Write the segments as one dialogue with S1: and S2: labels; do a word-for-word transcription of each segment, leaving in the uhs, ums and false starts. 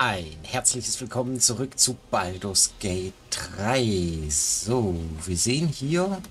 S1: Ein herzliches Willkommen zurück zu Baldur's Gate drei. So, wir sehen hier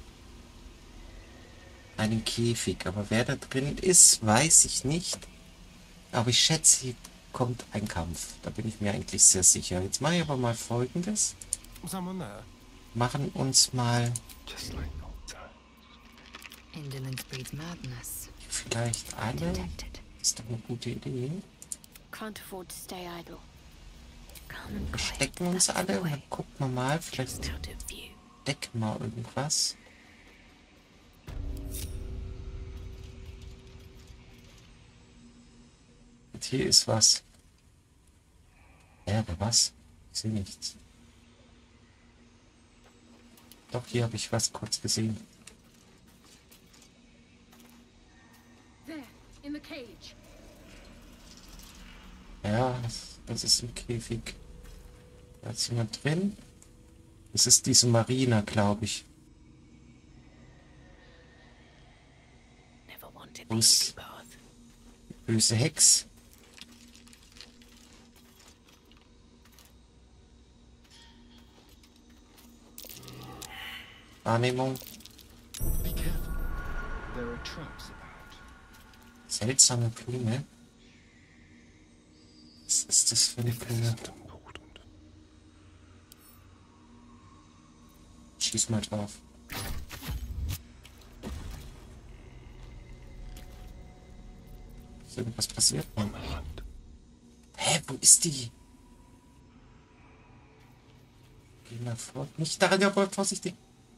S1: einen Käfig, aber wer da drin ist, weiß ich nicht. Aber ich schätze, hier kommt ein Kampf. Da bin ich mir eigentlich sehr sicher. Jetzt mache ich aber mal Folgendes.
S2: Someone there?
S1: Machen uns mal
S2: Just like old times.
S3: Indolence breeds madness.
S1: vielleicht alle.
S3: Detected.
S1: Ist doch eine gute Idee.
S4: Can't afford to stay idle.
S3: Calm and quiet.
S1: Verstecken uns
S3: That's
S1: alle
S3: the
S1: und
S3: way.
S1: dann gucken wir mal. Vielleicht
S3: Just out of view.
S1: decken wir irgendwas. Und hier ist was. Ja, aber was? Ich sehe nichts. Doch, hier habe ich was kurz gesehen.
S4: There, in the cage.
S1: Ja, das, das ist ein Käfig. Da ist jemand drin. Das ist diese Marina, glaube ich.
S3: Never wanted
S1: Wo
S3: the
S1: ist
S3: easy path.
S1: die böse Hex? Wahrnehmung.
S2: Be careful. There are traps about.
S1: Seltsame Blume. Was ist das für eine Blume?
S2: Important.
S1: Schieß mal drauf. Ist irgendwas passiert?
S2: On the hunt.
S1: Hä, wo ist die? Geh mal vor. Nicht daran, aber vorsichtig.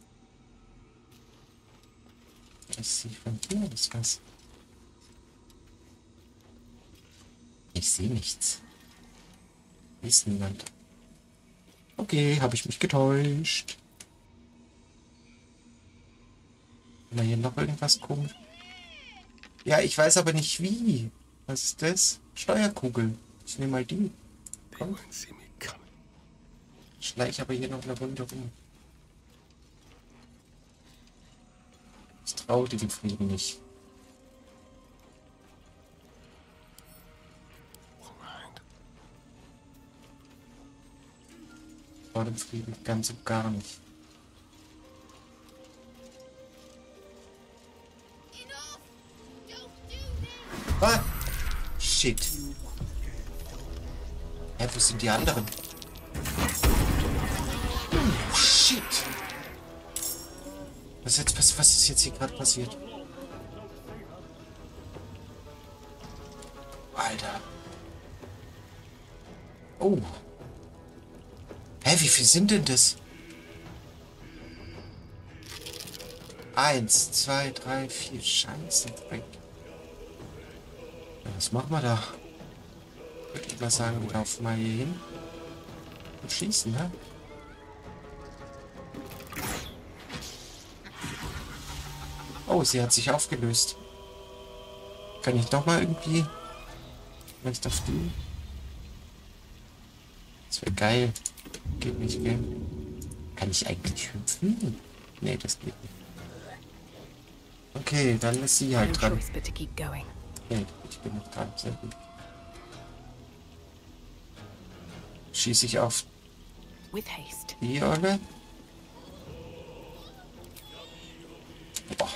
S1: Ich sehe von hier das was. Ich sehe nichts. Hier ist niemand. Okay, habe ich mich getäuscht. Haben wir hier noch irgendwas komisch? Ja, ich weiß aber nicht wie. Was ist das? Steuerkugel. Ich nehme mal die.
S2: They
S1: Komm.
S2: won't see me coming.
S1: Schleich aber hier noch eine Runde rum. Ich traue dem Frieden nicht.
S2: Alright.
S1: Ich traue dem Frieden ganz und gar nicht. Ah! Shit. Hä, wo sind die anderen? Oh, shit. Was ist jetzt, was, was ist jetzt hier gerade passiert? Alter. Oh. Hä, wie viel sind denn das? Eins, zwei, drei, vier. Scheiße. Dreck. Ja, was machen wir da? Würde ich mal sagen, wir laufen mal hier hin. Und schießen, ne? Oh, sie hat sich aufgelöst. Kann ich doch mal irgendwie... Vielleicht auf die... Das wäre geil. Geht nicht, gell? Kann ich eigentlich hüpfen? Nee, das geht nicht. Okay, dann ist sie
S3: No
S1: halt dran.
S3: choice but to keep going.
S1: Okay, ich bin noch dran. Sehr gut. Schieße ich auf
S3: With haste.
S1: die Olle? Boah.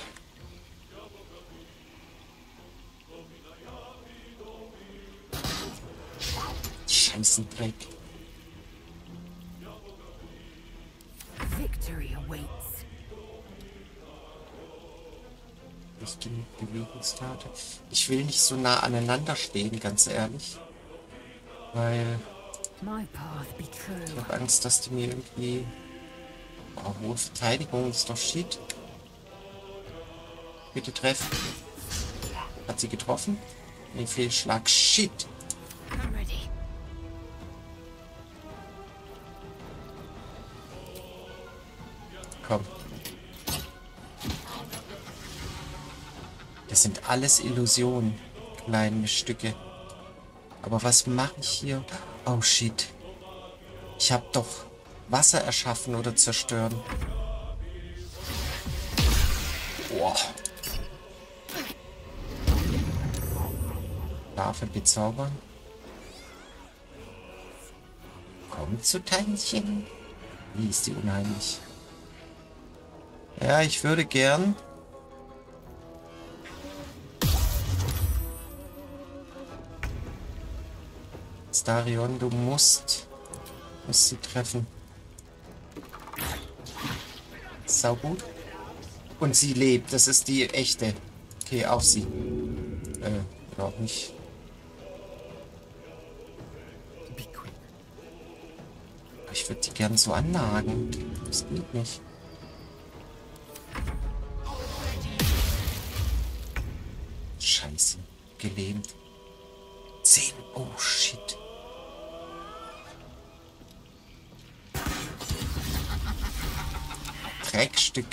S1: Scheißendreck.
S3: Victory awaits.
S1: Ich bin Bewegungskarte. Ich will nicht so nah aneinander stehen, ganz ehrlich. Weil
S3: My path be
S1: ich
S3: true.
S1: habe Angst, dass die mir irgendwie... Oh, hohe Verteidigung ist doch shit. Bitte treffen. Hat sie getroffen? Nee, Fehlschlag. Shit.
S3: I'm ready.
S1: Komm. Das sind alles Illusionen. Kleine Stücke. Aber was mache ich hier? Oh shit. Ich habe doch Wasser erschaffen oder zerstören. Boah. Larve bezaubern. Komm zu Teilchen. Wie ist die unheimlich? Ja, ich würde gern. Astarion, du musst, musst sie treffen. Sau gut. Und sie lebt. Das ist die echte. Okay, auf sie. Äh, oder auch nicht. Ich würde die gern so annagen. Das geht nicht. Scheiße. Gelähmt. Zehn. Oh, shit. Dreckstück.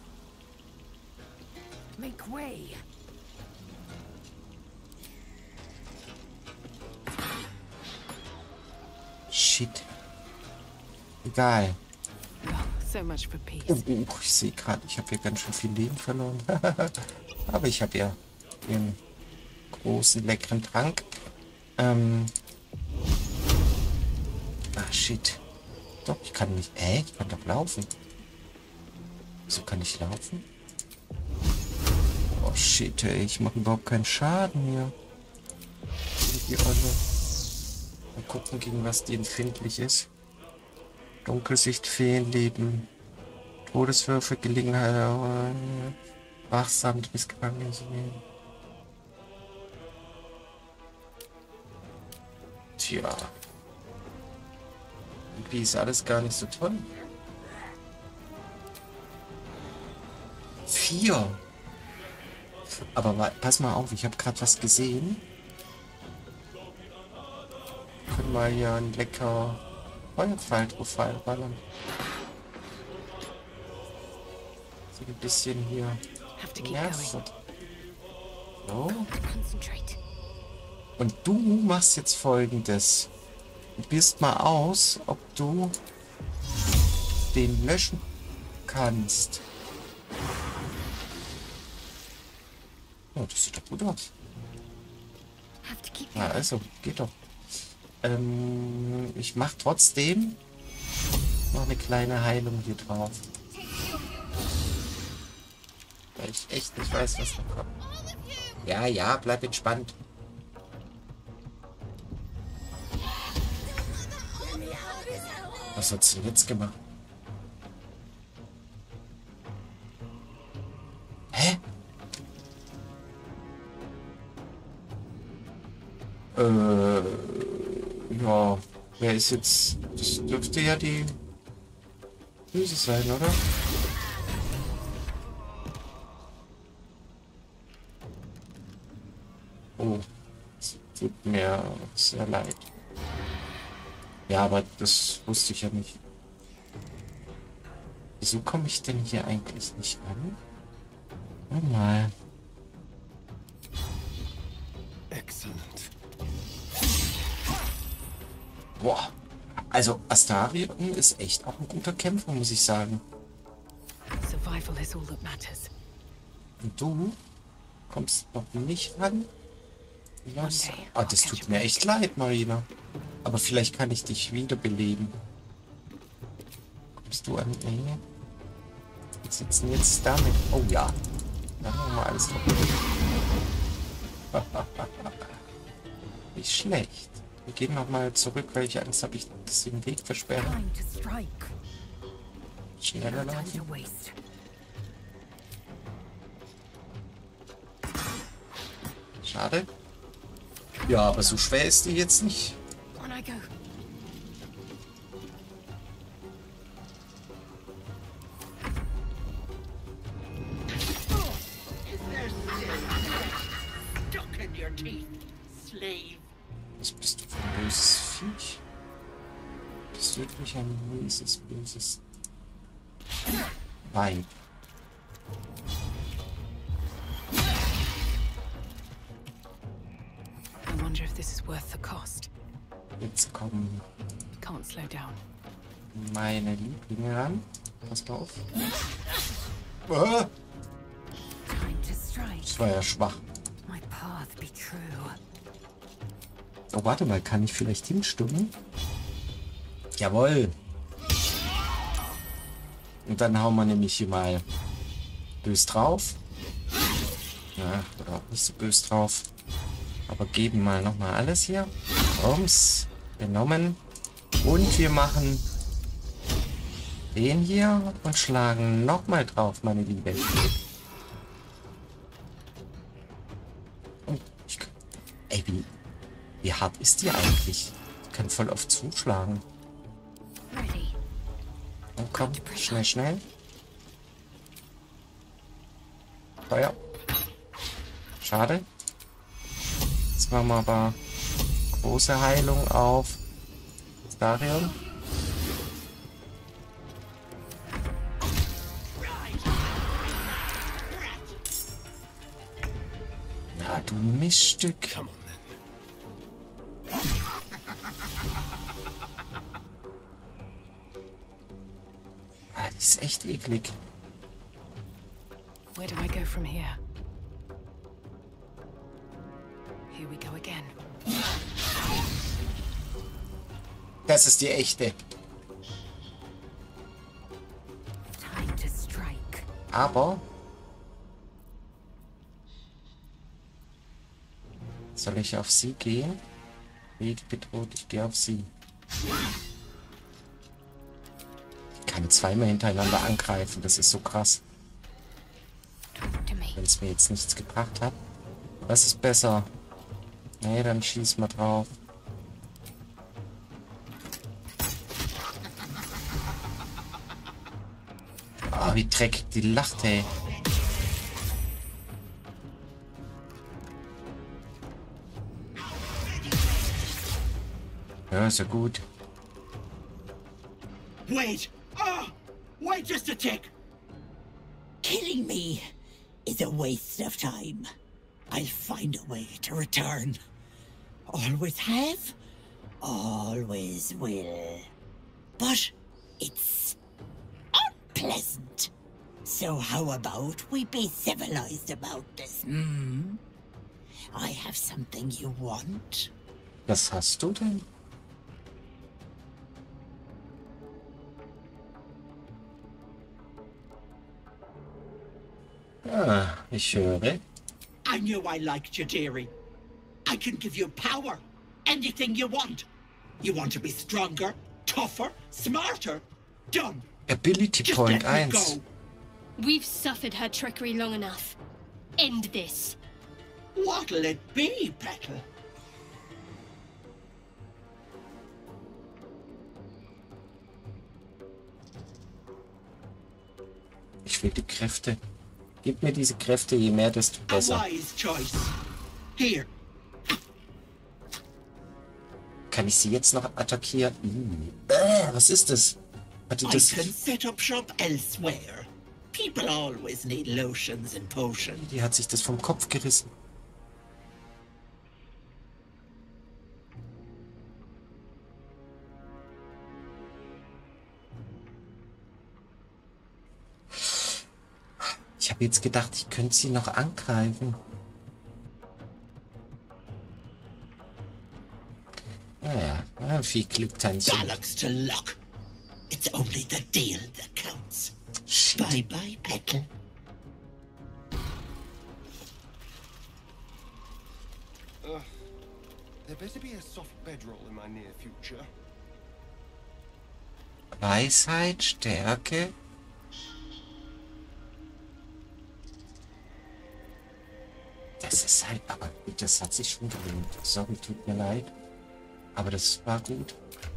S3: Make way.
S1: Shit. Egal.
S3: Oh, so much for peace.
S1: Oh, oh, ich sehe gerade, ich habe hier ganz schön viel Leben verloren. Aber ich habe ja den großen, leckeren Trank. Ähm. Ah, shit. Doch, ich kann nicht. Äh, ich kann doch laufen. Wieso kann ich laufen? Oh, shit, ey. Ich mache überhaupt keinen Schaden hier. Die Olle. Mal gucken, gegen was die empfindlich ist. Dunkelsicht, Feenleben. Todeswürfe, Gelegenheit. Äh, wachsam, du bist gefangen. Tja. Irgendwie ist alles gar nicht so toll. Vier. Aber wa- pass mal auf, ich habe gerade was gesehen. Wir können mal hier ein lecker Feuerpfeil drauf ballern. So ein bisschen hier
S3: Have to keep
S1: nervt.
S3: going.
S1: So.
S4: Concentrate.
S1: Und du machst jetzt Folgendes. Du probierst mal aus, ob du den löschen kannst. Oh, das sieht doch gut aus.
S4: Have to keep
S1: Na,
S4: going.
S1: also, geht doch. Ähm, ich mach trotzdem noch eine kleine Heilung hier drauf. Weil ich echt nicht weiß, was da kommt. Ja, ja, bleib entspannt. Was hat's denn jetzt gemacht? Hä? Äh, ja, wer ist jetzt... Das dürfte ja die Böse sein, oder? Oh, es tut mir sehr leid. Ja, aber das wusste ich ja nicht. Wieso komme ich denn hier eigentlich nicht an? Oh mal.
S2: Excellent.
S1: Boah. Also Astarion ist echt auch ein guter Kämpfer, muss ich sagen.
S3: Survival is all that matters.
S1: Und du kommst noch nicht ran? Was? Ah, das tut mir echt leid, Marina. Aber vielleicht kann ich dich wiederbeleben. Kommst du an? Nee. Wir sitzen jetzt damit. Oh ja. Dann haben wir mal alles drauf. Nicht schlecht. Wir gehen nochmal zurück, weil ich Angst habe, ich dass sie den Weg versperren.
S3: Time to strike.
S1: Schneller
S3: No time
S1: laufen.
S3: to waste.
S1: Schade. Ja, aber so schwer ist die jetzt nicht.
S3: On I go.
S5: Stuck in your teeth, slave.
S1: Was bist du für ein böses Viech? Bist wirklich ein mieses, böses Weib.
S3: I wonder if this is worth the cost.
S1: Jetzt kommen
S3: Can't slow down.
S1: meine Lieblinge ran. Pass mal auf. Ah,
S3: Time to strike.
S1: das war ja schwach.
S3: My path be true.
S1: Oh, warte mal, kann ich vielleicht hinstimmen? Jawohl. Und dann hauen wir nämlich hier mal bös drauf. Ja, oder auch nicht so bös drauf. Aber geben mal nochmal alles hier. Ums. Genommen. Und wir machen den hier und schlagen nochmal drauf, meine Liebe. Und ich, ey, wie, wie hart ist die eigentlich? Ich kann voll oft zuschlagen.
S4: Ready.
S1: Oh, komm, schnell, schnell. Feuer. Schade. Jetzt machen wir aber große Heilung auf Darion. Na, du Miststück. Ah, die ist echt eklig.
S3: Where do I go from here? Here we go again.
S1: Das ist die echte.
S3: Time to strike.
S1: Aber soll ich auf sie gehen? Wie bedroht, ich gehe auf sie. Ich kann zweimal hintereinander angreifen, das ist so krass.
S4: Talk to me.
S1: Wenn es mir jetzt nichts gebracht hat. Was ist besser? Nee, dann schieß mal drauf. Ah, wie dreckig die lacht, ey. Ja, ist ja gut.
S5: Wait! Oh! Wait just a tick! Killing me is a waste of time. I'll find a way to return. Always have, always will. But it's unpleasant. So how about we be civilized about this, hmm? I have something you want.
S1: Was hast du denn? Ah, ich höre.
S5: I knew I liked you, dearie. I can give you power. Anything you want. You want to be stronger, tougher, smarter. Done.
S1: Ability
S5: Just
S1: Point
S5: let me
S1: eins.
S5: go.
S4: We've suffered her trickery long enough. End this.
S5: What'll it be, Petal?
S1: Ich will die Kräfte. Gib mir diese Kräfte, je mehr, desto
S5: A
S1: besser.
S5: wise choice. Here,
S1: Kann ich sie jetzt noch attackieren? Hm. Äh, was ist das? Hat die
S5: I
S1: das?
S5: can set up shop elsewhere. People always need lotions and potions.
S1: Die hat sich das vom Kopf gerissen. Ich habe jetzt gedacht, ich könnte sie noch angreifen. Naja, ja, viel Glücktanchen.
S5: Bollocks to luck. It's only the deal that counts.
S1: Shit.
S5: Bye bye, Petal.
S2: There better be a soft bedroll in my near future.
S1: Weisheit, Stärke. Das ist halt, aber gut, das hat sich schon gelohnt. Sorry, tut mir leid. Aber das war gut.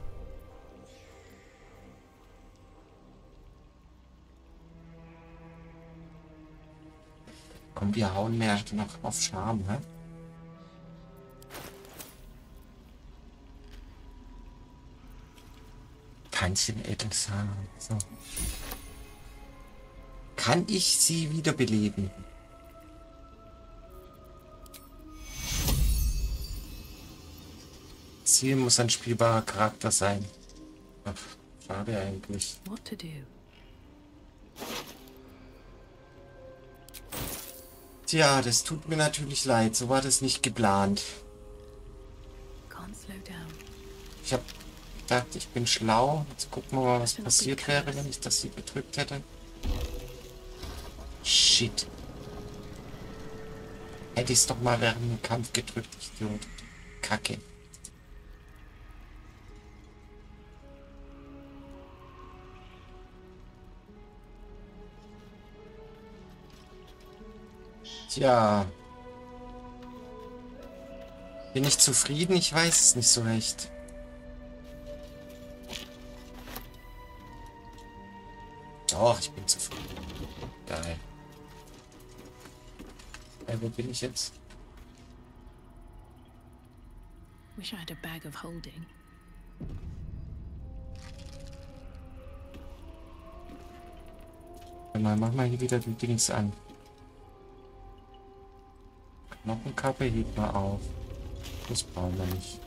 S1: Komm, wir hauen mehr noch auf Charme, hä? Tantchen Edelsamen. So. Kann ich sie wiederbeleben? Ziel muss ein spielbarer Charakter sein. Ach, schade eigentlich.
S3: What to do?
S1: Tja, das tut mir natürlich leid. So war das nicht geplant.
S3: Can't slow down.
S1: Ich hab dachte, ich bin schlau. Jetzt gucken wir mal, was passiert wäre, wenn ich das hier gedrückt hätte. Shit. Hätte ich es doch mal während dem Kampf gedrückt, Idiot. Kacke. Tja. Bin ich zufrieden? Ich weiß es nicht so recht. Doch, ich bin zufrieden. Geil. Hey, wo bin ich jetzt?
S3: Wish I had a bag of holding.
S1: Mal, mach mal hier wieder die Dings an. Knochenkappe hebt mal auf. Das brauchen wir nicht.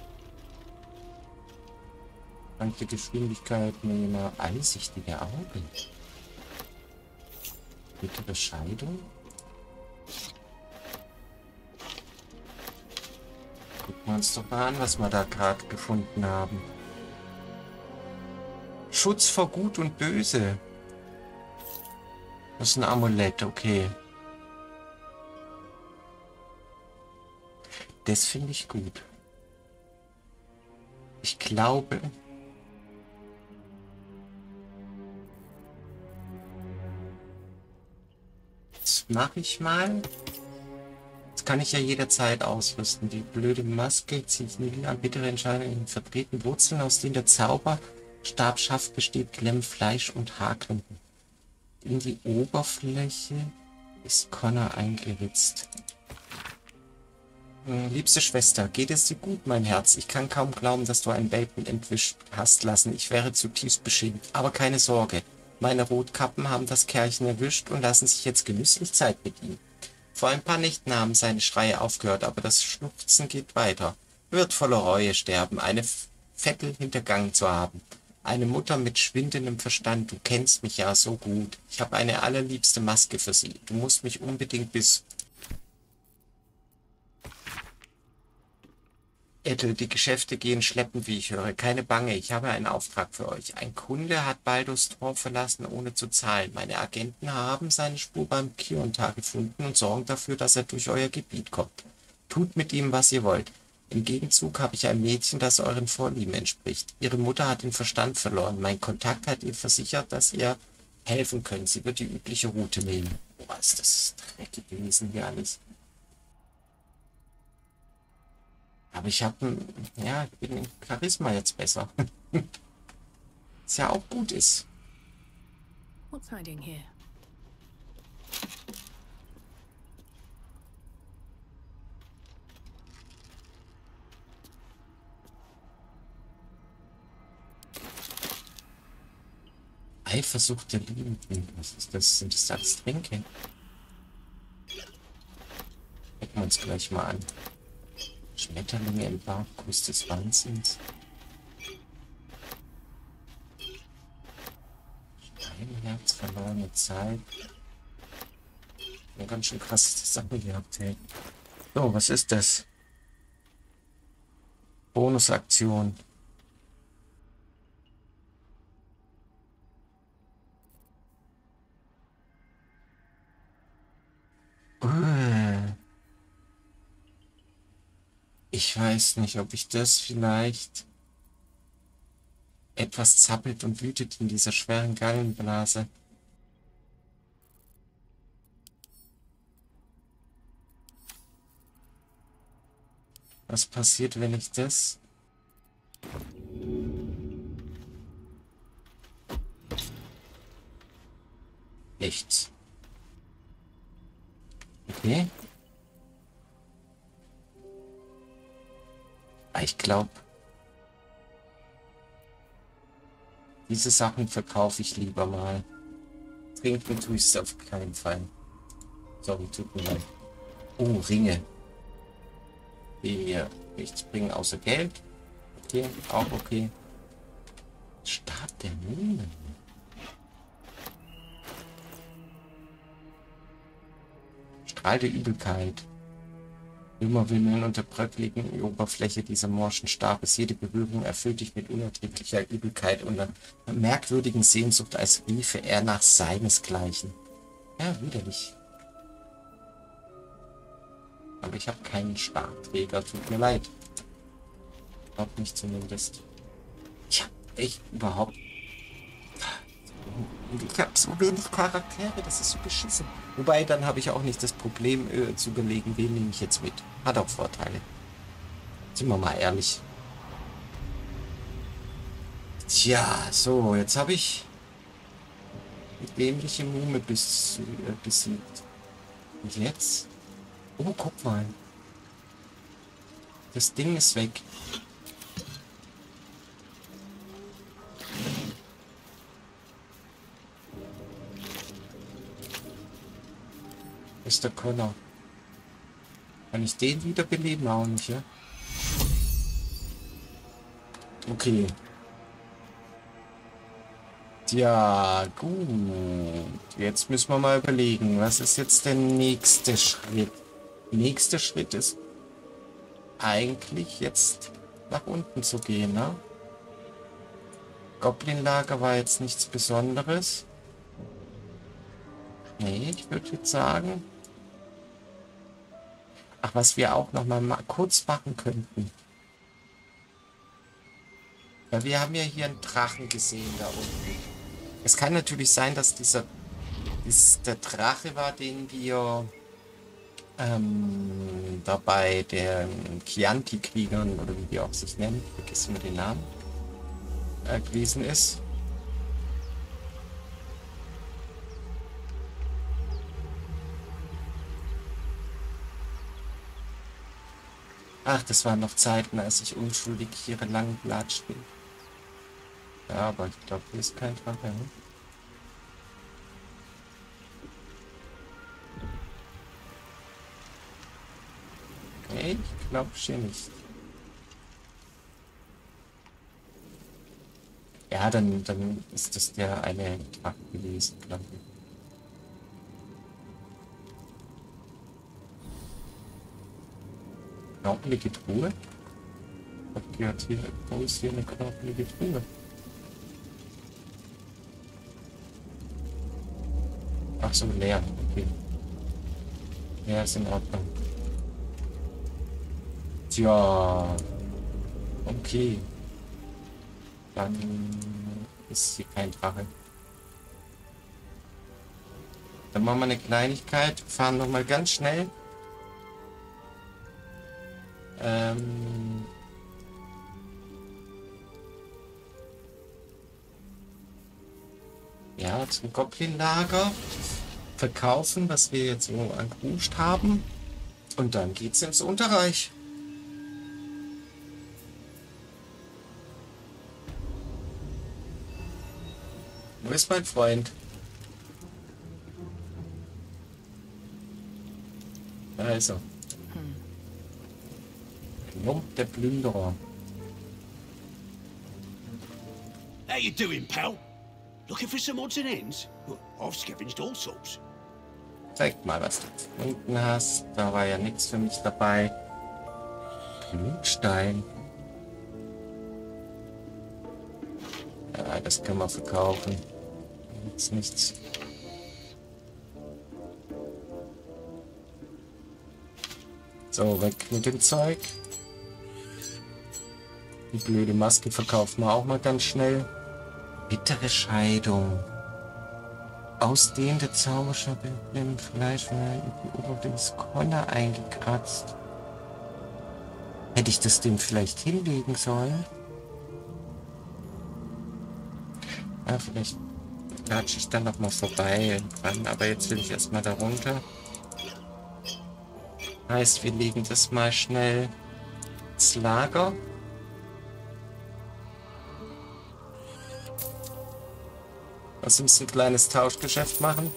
S1: Danke Geschwindigkeit, mehr einsichtige Augen. Bittere Scheidung. Gucken wir uns doch mal an, was wir da gerade gefunden haben. Schutz vor Gut und Böse. Das ist ein Amulett, okay. Das finde ich gut. Ich glaube... Das mache ich mal. Das kann ich ja jederzeit ausrüsten. Die blöde Maske ziehe ich nie an. Bittere Entscheidung in vertreten Wurzeln, aus denen der Zauberstabschaft besteht, klemmen Fleisch und Haarklumpen. In die Oberfläche ist Connor eingeritzt. Liebste Schwester, geht es dir gut, mein Herz? Ich kann kaum glauben, dass du einen Welpen entwischt hast lassen. Ich wäre zutiefst beschämt. Aber keine Sorge. Meine Rotkappen haben das Kerlchen erwischt und lassen sich jetzt genüsslich Zeit mit ihm. Vor ein paar Nächten haben seine Schreie aufgehört, aber das Schluchzen geht weiter. Wird voller Reue sterben, eine Vettel hintergangen zu haben. Eine Mutter mit schwindendem Verstand, du kennst mich ja so gut. Ich habe eine allerliebste Maske für sie. Du musst mich unbedingt bis... Ethel, die Geschäfte gehen schleppend, wie ich höre. Keine Bange, ich habe einen Auftrag für euch. Ein Kunde hat Baldur's Tor verlassen, ohne zu zahlen. Meine Agenten haben seine Spur beim Kiontar gefunden und sorgen dafür, dass er durch euer Gebiet kommt. Tut mit ihm, was ihr wollt. Im Gegenzug habe ich ein Mädchen, das euren Vorlieben entspricht. Ihre Mutter hat den Verstand verloren. Mein Kontakt hat ihr versichert, dass ihr helfen könnt. Sie wird die übliche Route nehmen. Boah, ist das dreckig gewesen hier alles. Aber ich habe, ja, ich bin im Charisma jetzt besser. Was ja auch gut ist.
S3: What's hiding here?
S1: Eifersucht der Liebenden. Was ist das? Sind das alles Tränke? Gucken wir uns gleich mal an. Schmetterlinge im Bartkuss des Wahnsinns. Steinherz, verlorene Zeit. Eine ganz schön krasse Sache gehabt, hey. So, was ist das? Bonusaktion. Ich weiß nicht, ob ich das vielleicht... Etwas zappelt und wütet in dieser schweren Gallenblase. Was passiert, wenn ich das... Nichts. Okay. Ich glaube, diese Sachen verkaufe ich lieber mal. Trinken tue ich es auf keinen Fall. Sorry, tut mir leid. Oh, Ringe. Die mir nichts bringen außer Geld. Okay, auch okay. Stab der Minen. Strahl der Übelkeit. Immer Wimmeln unter bröckligen Oberfläche dieser morschen Stabes. Jede Berührung erfüllt dich mit unerträglicher Übelkeit und einer merkwürdigen Sehnsucht, als riefe er nach seinesgleichen. Ja, widerlich. Aber ich habe keinen Stabträger, tut mir leid. Überhaupt nicht zumindest. Ich habe echt überhaupt... Ich habe so wenig Charaktere, das ist so beschissen. Wobei, dann habe ich auch nicht das Problem äh, zu überlegen, wen nehme ich jetzt mit. Hat auch Vorteile. Sind wir mal ehrlich. Tja, so, jetzt habe ich die dämliche Mume bis, äh, besiegt. Und jetzt? Oh, guck mal. Das Ding ist weg. Ist der Connor. Kann ich den wiederbeleben? Auch nicht, ja? Okay. Tja, gut. Jetzt müssen wir mal überlegen, was ist jetzt der nächste Schritt? Nächster Schritt ist eigentlich jetzt nach unten zu gehen, ne? Goblin-Lager war jetzt nichts Besonderes. Nee, ich würde jetzt sagen... Ach, was wir auch noch mal, mal kurz machen könnten. Weil wir haben ja hier einen Drachen gesehen da unten. Es kann natürlich sein, dass dieser... Dies, der Drache war, den wir... Ähm, dabei der Chianti-Kriegern, oder wie die auch sich nennen, vergessen wir den Namen, äh, gewesen ist. Ach, das waren noch Zeiten, als ich unschuldig hier lang gelatscht bin. Ja, aber ich glaube, hier ist kein Drache. Ne? Okay, ich glaube hier nicht. Ja, dann, dann ist das der eine Drache gewesen, glaube ich. Knorpelige Truhe? Okay, hat hier, wo ist hier eine knorpelige Truhe? Ach so, leer. Okay. Ja, ist in Ordnung. Tja. Okay. Dann ist hier kein Drache. Dann machen wir eine Kleinigkeit. Fahren nochmal ganz schnell. Ähm... Ja, zum Goblin-Lager. Verkaufen, was wir jetzt so angehuscht haben. Und dann geht's ins Unterreich. Wo ist mein Freund? Da ist er. Klump der Plünderer.
S6: How you doing, pal? Looking for some odds and ends? Well, I've scavenged all sorts.
S1: Zeig mal, was du gefunden hast. Da war ja nichts für mich dabei. Blutstein. Ja, das können wir verkaufen. Jetzt nichts. So, weg mit dem Zeug. Die blöde Maske verkaufen wir auch mal ganz schnell. Bittere Scheidung. Ausdehnte Zauberschabe im Fleisch die Oberfläche des Connor eingekratzt. Hätte ich das dem vielleicht hinlegen sollen? Ja, vielleicht latsche ich dann noch mal vorbei irgendwann, aber jetzt will ich erstmal da runter. Heißt, wir legen das mal schnell ins Lager. Lass uns ein kleines Tauschgeschäft machen.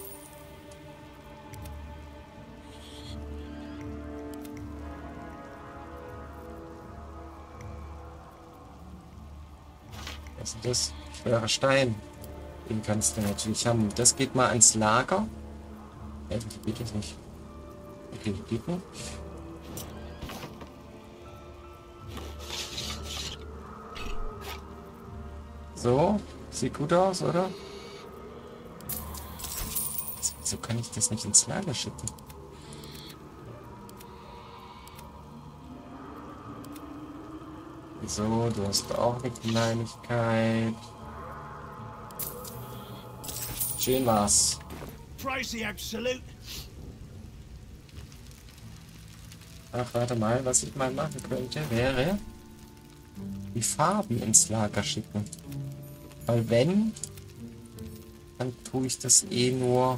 S1: Was ist das? Schwerer Stein. Den kannst du natürlich haben. Das geht mal ans Lager. Ja, das geht das nicht. Okay, geht nicht. So, sieht gut aus, oder? So kann ich das nicht ins Lager schicken. So, du hast auch eine Kleinigkeit. Schön war's.
S6: Praise the Absolute.
S1: Ach, warte mal, was ich mal machen könnte, wäre die Farben ins Lager schicken. Weil wenn, dann tue ich das eh nur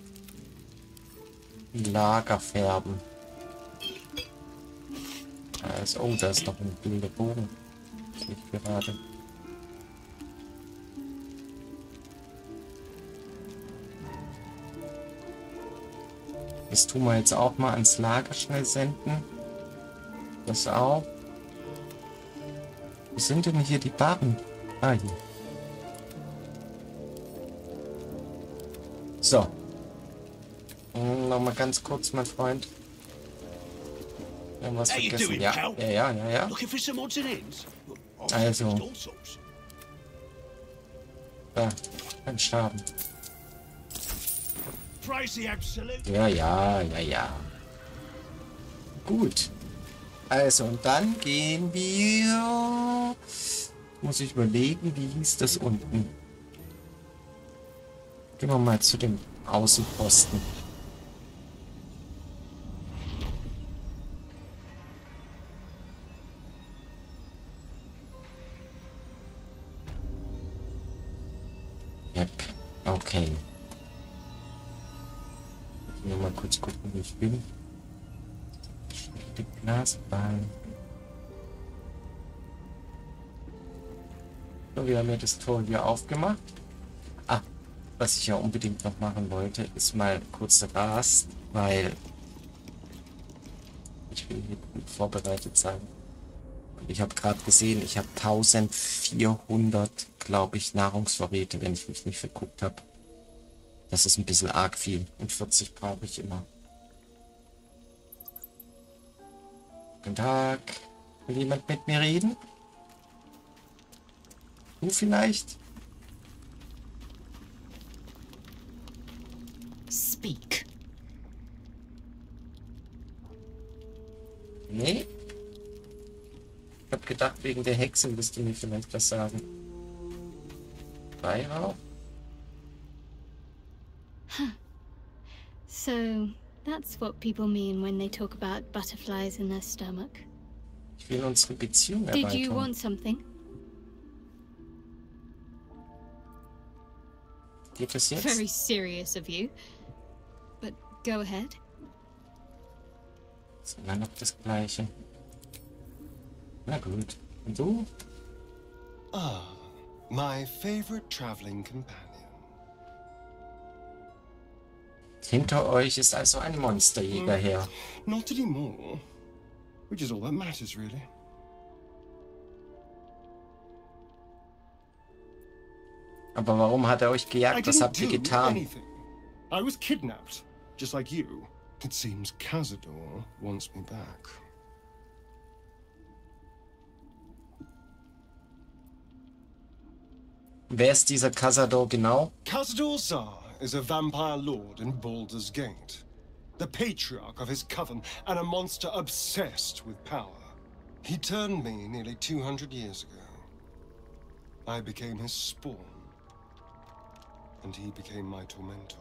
S1: im Lager färben. Also, oh, da ist noch ein blöder Bogen. Das liegt gerade. Das tun wir jetzt auch mal ans Lager schnell senden. Das auch. Wo sind denn hier die Barren? Ah, hier. So. Nochmal ganz kurz, mein Freund. Wir haben was
S6: How you
S1: vergessen.
S6: doing,
S1: Ja,
S6: pal?
S1: ja, ja, ja, ja.
S6: Looking for some odds and ends? I've
S1: Also.
S6: noticed all sorts.
S1: Da, kein Schaden.
S6: Praise the Absolute.
S1: Ja, ja, ja, ja. Gut. Also, und dann gehen wir... Muss ich überlegen, wie hieß das unten? Gehen wir mal zu dem Außenposten. Yep, okay. Ich will nur mal kurz gucken, wo ich bin. Die Glasbahn. So, wir haben ja das Tor hier aufgemacht. Ah, was ich ja unbedingt noch machen wollte, ist mal kurz Rast, weil ich will hier gut vorbereitet sein. Und ich habe gerade gesehen, ich habe eintausendvierhundert, glaube ich, Nahrungsvorräte, wenn ich mich nicht verguckt habe. Das ist ein bisschen arg viel. Und vierzig brauche ich immer. Guten Tag. Will jemand mit mir reden? Du vielleicht?
S3: Speak.
S1: Nee? Ich hab gedacht, wegen der Hexe müsst ihr mir vielleicht was sagen. Weihrauch?
S4: So, that's what people mean when they talk about butterflies in their stomach.
S1: Ich will unsere Beziehung
S4: Did you
S1: erweitern.
S4: want something?
S1: Geht das jetzt?
S4: Very serious of you. But go ahead.
S1: Ist immer noch das Gleiche. Na gut. Und du?
S2: Ah, my favorite traveling companion.
S1: Hinter euch ist also ein Monsterjäger her.
S2: Not anymore. Which is all that matters, really.
S1: Aber warum hat er euch
S2: I
S1: gejagt? Was
S2: didn't
S1: habt ihr
S2: do
S1: getan?
S2: anything. I was kidnapped, just like you. It seems Cazador wants me back.
S1: Wer ist dieser Cazador genau?
S2: Cazador Zar is a vampire lord in Baldur's Gate. The patriarch of his coven and a monster obsessed with power. He turned me nearly two hundred years ago. I became his spawn. And he became my tormentor.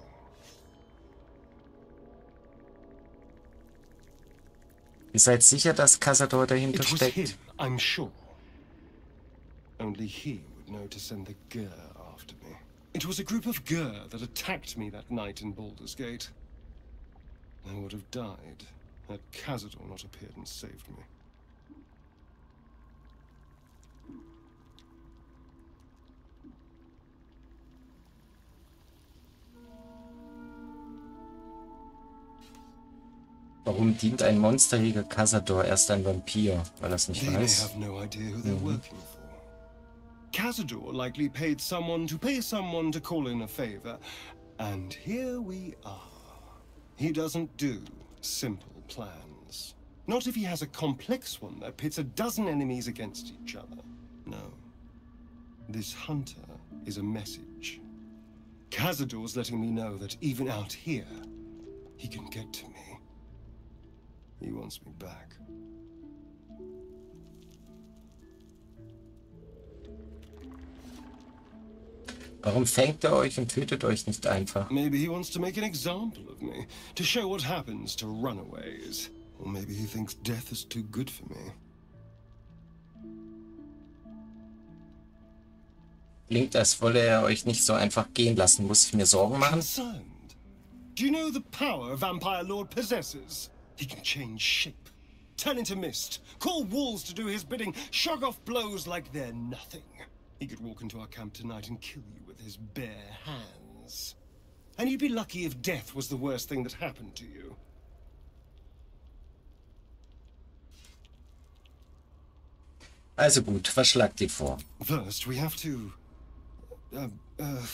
S1: Ihr seid sicher, dass Cazador dahinter
S2: It was him,
S1: steckt?
S2: I'm sure. Only he would know to send the Gur after me. It was a group of Gur that attacked me that night in Baldur's Gate. I would have died had Cazador not appeared and saved me.
S1: Warum dient ein Monsterjäger Cazador erst ein Vampir? Weil er es nicht
S2: They may
S1: weiß.
S2: have no idea who they're working for. Cazador likely paid someone to pay someone to call in a favor. And here we are. He doesn't do simple plans. Not if he has a complex one that pits a dozen enemies against each other. No. This hunter is a message. Cazador's letting me know that even out here, he can get to me. He wants me back.
S1: Warum fängt er euch und tötet euch nicht einfach?
S2: Maybe he wants to make an example of me, to show what happens to runaways. Or maybe he thinks death is too good for me.
S1: Klingt, als wolle er euch nicht so einfach gehen lassen. Muss ich mir Sorgen machen?
S2: Concerned. Do you know the power Vampire Lord possesses? He can change shape, turn into mist, call walls to do his bidding, shrug off blows like they're nothing. He could walk into our camp tonight and kill you with his bare hands. And you'd be lucky if death was the worst thing that happened to you.
S1: Also gut, was schlagt ihr vor?
S2: First, we have to... Uh, uh,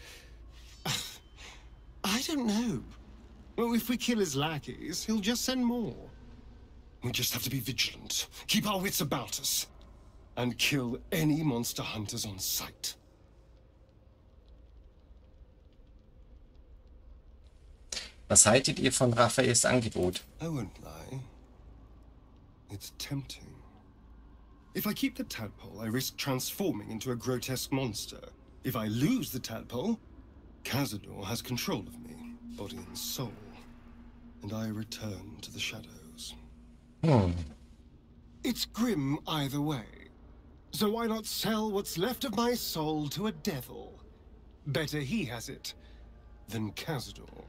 S2: I don't know. Well, if we kill his lackeys, he'll just send more. We just have to be vigilant, keep our wits about us, and kill any monster hunters on sight.
S1: Was haltet ihr von Raphaels Angebot?
S2: I won't lie. It's tempting. If I keep the tadpole, I risk transforming into a grotesque monster. If I lose the tadpole, Cazador has control of me, body and soul, and I return to the shadows.
S1: Hmm.
S2: It's grim either way. So why not sell what's left of my soul to a devil? Better he has it than Cazador.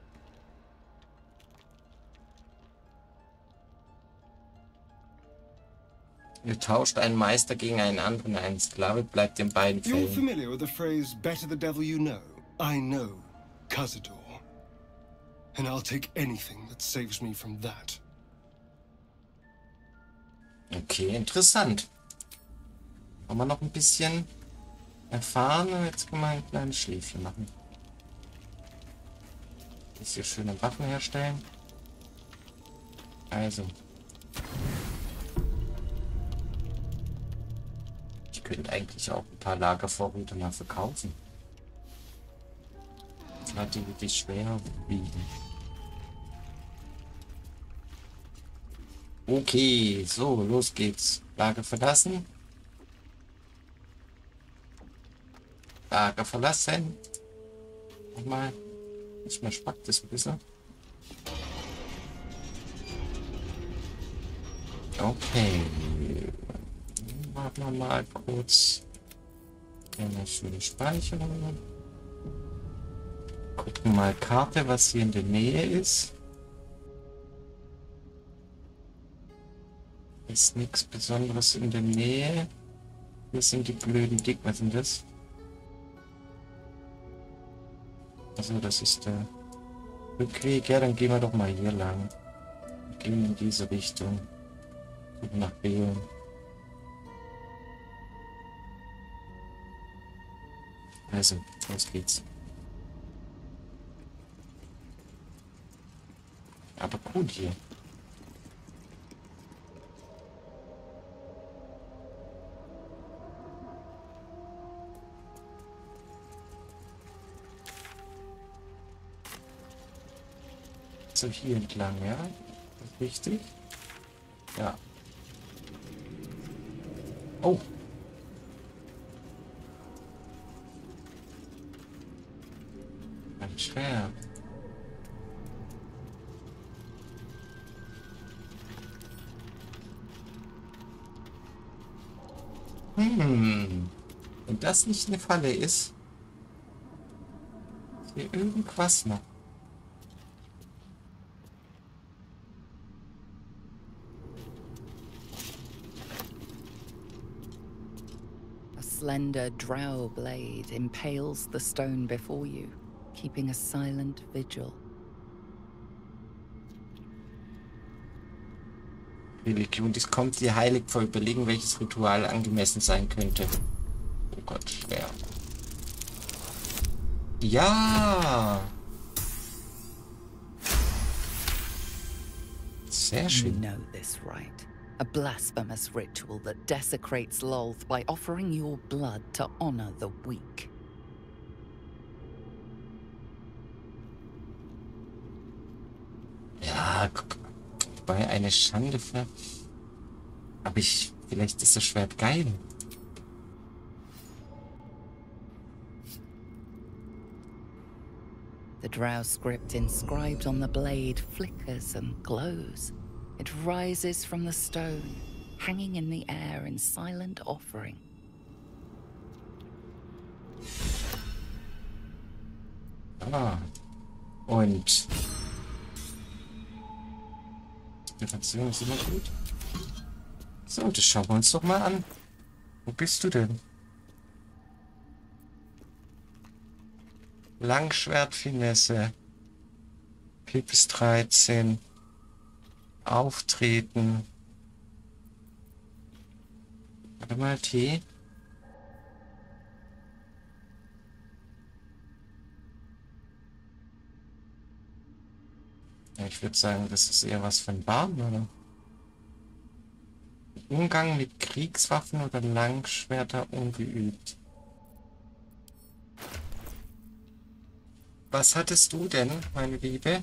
S1: Ihr tauscht einen Meister gegen einen anderen, ein Sklave bleibt in beiden
S2: You're
S1: Fällen.
S2: familiar with the phrase, better the devil you know? I know Cazador. And I'll take anything that saves me from that.
S1: Okay, interessant. Wollen wir noch ein bisschen erfahren? Jetzt können wir ein kleines Schläfchen machen. Jetzt hier schöne Waffen herstellen. Also. Ich könnte eigentlich auch ein paar Lagervorräte mal verkaufen. Gerade die wirklich schwer wiegen. Okay, so, los geht's. Lager verlassen. Lager verlassen. Nochmal. Nicht mehr spackt das ein bisschen. Okay. Warten wir mal kurz. Eine schöne Speicherung. Gucken mal Karte, was hier in der Nähe ist. Ist nichts Besonderes in der Nähe. Hier sind die blöden Dick. Was sind das? Also das ist der Rückweg. Ja, dann gehen wir doch mal hier lang. Wir gehen in diese Richtung. Gucken nach Bären. Also, los geht's. Aber gut hier. So, hier entlang, ja? Ist richtig? Ja. Oh. Ein Schwert. Hm. Wenn das nicht eine Falle ist, ist hier irgendwas noch.
S7: A slender drow blade impales the stone before you, keeping a silent vigil.
S1: Religion, dies kommt dir heilig vor. Überlegen, welches Ritual angemessen sein könnte. Oh Gott, schwer. Ja! Sehr
S7: You
S1: schön.
S7: know this, right? A blasphemous ritual that desecrates Lolth by offering your blood to honor the weak.
S1: Ja, bei eine Schande für... Aber ich... Vielleicht ist das Schwert geil.
S7: The Drow script inscribed on the blade flickers and glows. It rises from the stone, hanging in the air in silent offering.
S1: Ah. Und... Inspiration ist immer gut. So, das schauen wir uns doch mal an. Wo bist du denn? Langschwertfinesse. P bis dreizehn. Auftreten. Warte mal, T. Ja, ich würde sagen, das ist eher was für ein Barn, oder? Umgang mit Kriegswaffen oder Langschwerter ungeübt. Was hattest du denn, meine Liebe?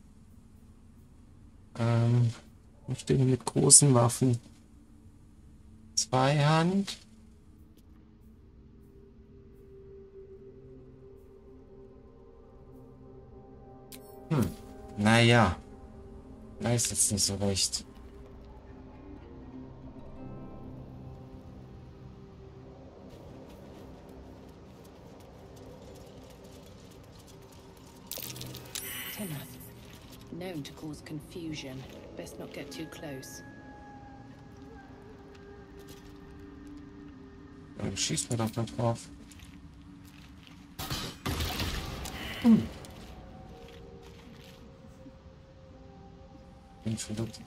S1: Ähm, ich stehe mit großen Waffen. Zweihand. Hm, naja. Weiß jetzt nicht so recht.
S3: Timoth, known to cause confusion. Best not get too close.
S1: Dann schießt mir doch da drauf. Hm. Bin verrückt.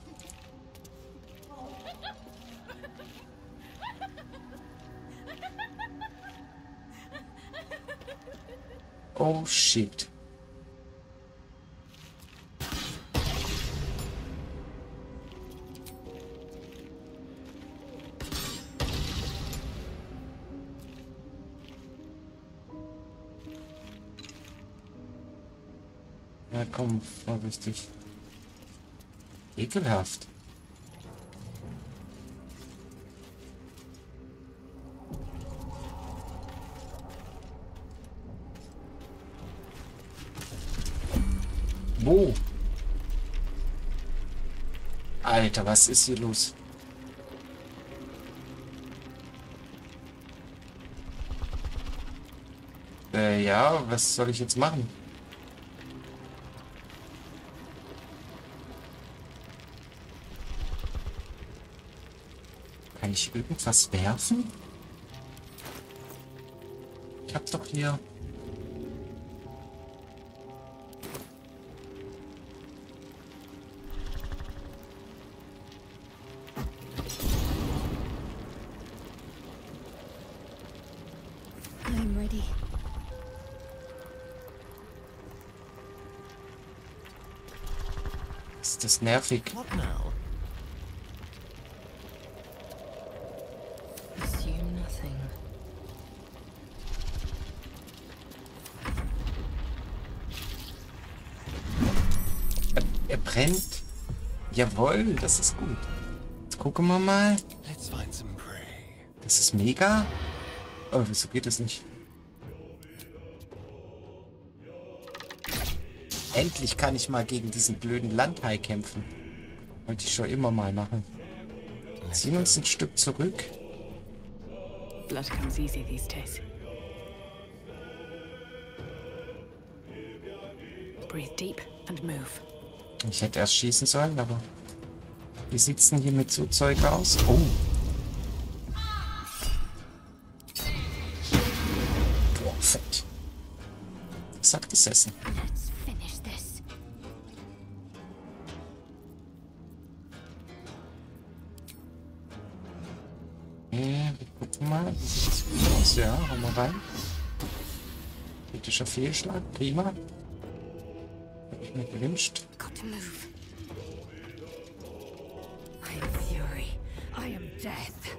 S1: Oh shit. Ja, komm, vorsichtig. Ekelhaft. Wo? Alter, was ist hier los? Äh, ja, was soll ich jetzt machen? Kann ich irgendwas werfen? Ich hab doch hier...
S4: I'm ready.
S1: Ist das nervig?
S8: What now?
S7: Assume nothing.
S1: Er, er brennt. Jawohl, das ist gut. Jetzt gucken wir mal.
S8: Let's find some prey.
S1: Das ist mega. Oh, wieso geht das nicht? Endlich kann ich mal gegen diesen blöden Landhai kämpfen. Wollte ich schon immer mal machen. Ziehen uns ein Stück zurück.
S3: Blood comes easy these days. Breathe deep and move.
S1: Ich hätte erst schießen sollen, aber... Wie sieht's denn hier mit so Zeug aus? Oh. Boah, fett. Das hat gesessen.
S4: Let's finish this.
S1: Okay, wir gucken mal. Wie sieht's gut aus? Ja, hauen wir rein. Kritischer Fehlschlag, prima. Hab ich mir gewünscht.
S4: Got to move. I'm Fury.
S5: I am death.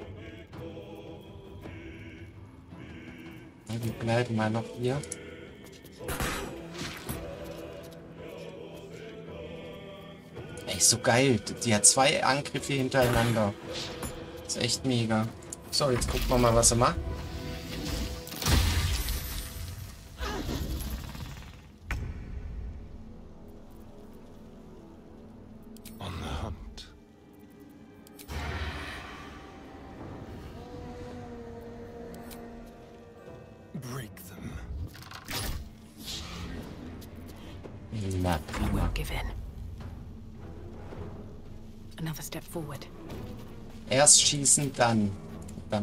S1: Ja, wir bleiben mal noch hier. Ey, so geil. Die hat zwei Angriffe hintereinander. Das ist echt mega. So, jetzt gucken wir mal, was er macht.
S2: On the hunt. Break them.
S1: Na,
S3: I
S1: prima.
S3: won't give in. Another step forward.
S1: Erst schießen, dann. Dann.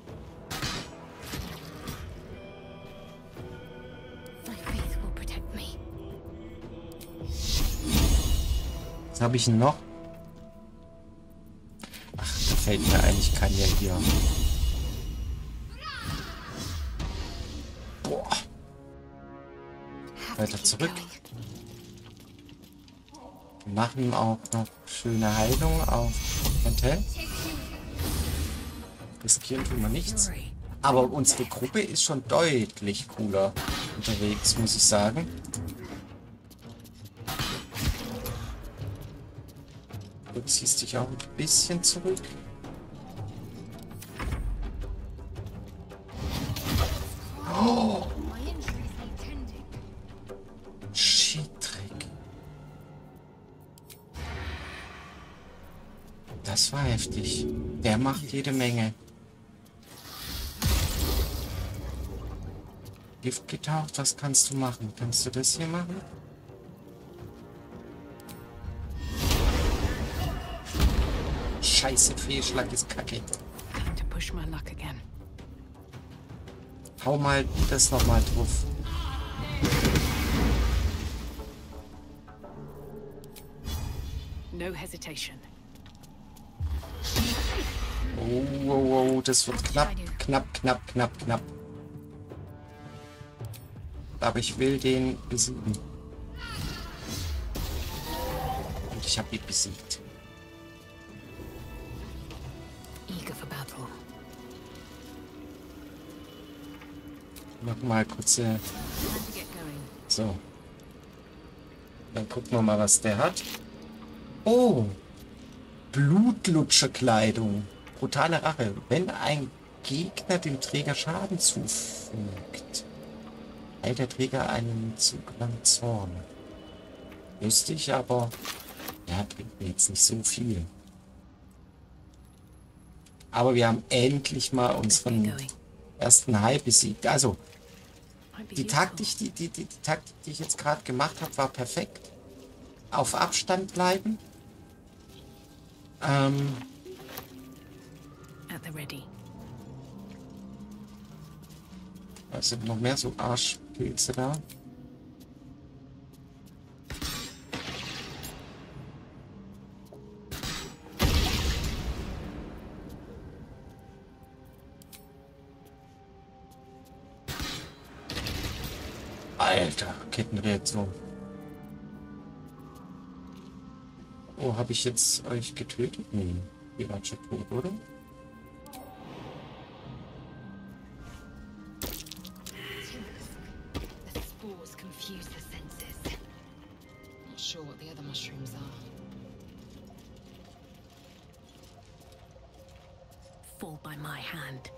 S4: My faith will protect me.
S1: Was habe ich denn noch? Ach, da fällt mir ein, ich kann ja hier. Boah. Weiter zurück. Wir machen auch noch schöne Heilung auf Mantel. Riskieren tun wir nichts. Aber unsere Gruppe ist schon deutlich cooler unterwegs, muss ich sagen. Du ziehst dich auch ein bisschen zurück. Oh! Shit-Trick. Das war heftig. Der macht jede Menge. Gift getaucht, was kannst du machen? Kannst du das hier machen? Scheiße, Fehlschlag ist kacke.
S3: Time to push my luck again.
S1: Hau mal das nochmal drauf.
S3: No hesitation.
S1: Oh, oh, oh, das wird knapp, knapp, knapp, knapp, knapp. Aber ich will den besiegen. Und ich habe ihn besiegt.
S3: Eager for battle.
S1: Noch mal kurze.
S3: Time to get going.
S1: So. Dann gucken wir mal, was der hat. Oh! Blutlutscherkleidung. Brutale Rache. Wenn ein Gegner dem Träger Schaden zufügt, heilt der Träger einen Zug lang Zorn. Lustig, aber ja, bringt mir jetzt nicht so viel. Aber wir haben endlich mal unseren ersten Hai besiegt. Also, die Taktik, die, die, die, die Taktik, die ich jetzt gerade gemacht habe, war perfekt. Auf Abstand bleiben. Ähm,
S3: At the ready.
S1: es sind noch mehr so Arschpilze da. Alter, Kettenreaktion. Oh, habe ich jetzt euch getötet? Nee, ihr wart schon tot, oder?
S3: The spores confuse the senses. Not sure what the other mushrooms are. Fall by my hand.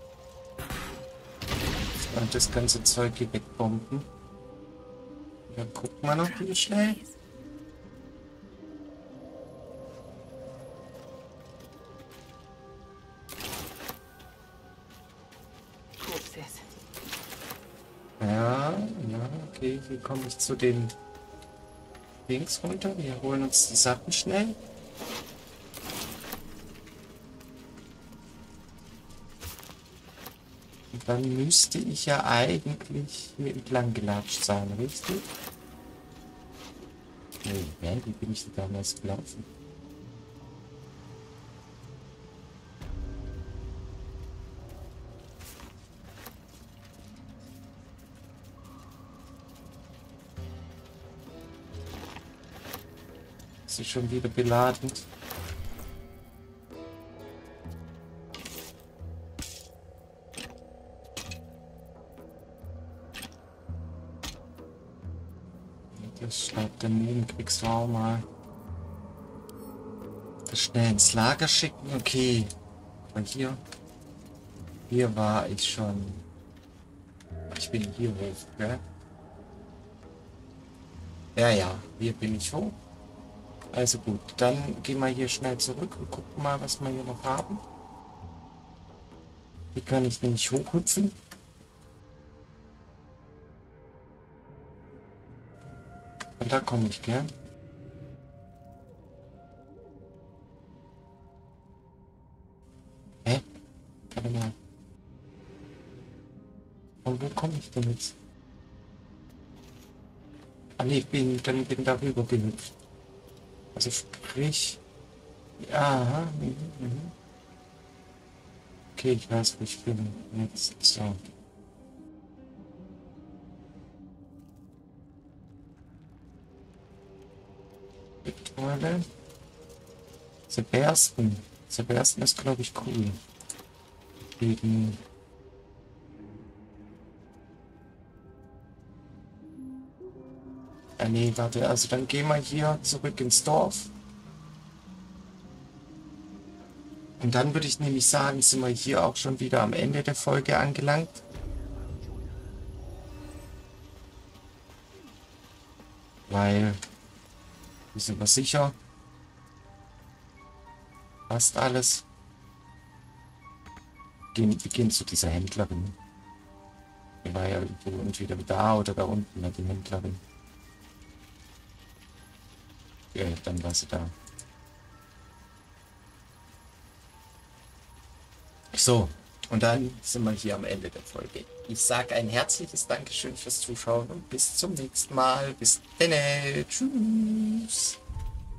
S1: Und das ganze Zeug hier wegbomben. Ja, gucken wir noch hier schnell.
S3: Corpses.
S1: Ja, ja, okay, wie komme ich zu den Dings runter? Wir holen uns die Sachen schnell. Und dann müsste ich ja eigentlich hier entlang gelatscht sein, richtig? Nee, ja, wie bin ich denn damals gelaufen? Ist sie schon wieder beladen? Das schreibt der Moon, kriegst du auch mal. Das schnell ins Lager schicken, okay. Und hier. Hier war ich schon. Ich bin hier hoch, gell? Ja, ja, hier bin ich hoch. Also gut, dann gehen wir hier schnell zurück und gucken mal, was wir hier noch haben. Hier kann ich nämlich hochhüpfen. Und da komme ich gern. Hä? Warte mal. Und wo komme ich denn jetzt? Ah ne, ich bin, dann bin darüber gehüpft. Also sprich... Ja, mhm, mhm. Okay, ich weiß, wo ich bin. Jetzt, so. Victoria. Sebastian. Sebastian ist, glaube ich, cool. Gegen... Ah, nee, warte, also dann gehen wir hier zurück ins Dorf. Und dann würde ich nämlich sagen, sind wir hier auch schon wieder am Ende der Folge angelangt. Weil, wir sind wir sicher. Fast alles. Gehen, wir gehen zu dieser Händlerin. Die war ja irgendwo entweder da oder da unten, ne, die Händlerin. Ja, dann war sie da. So, und dann sind wir hier am Ende der Folge. Ich sage ein herzliches Dankeschön fürs Zuschauen und bis zum nächsten Mal. Bis dann. Tschüss.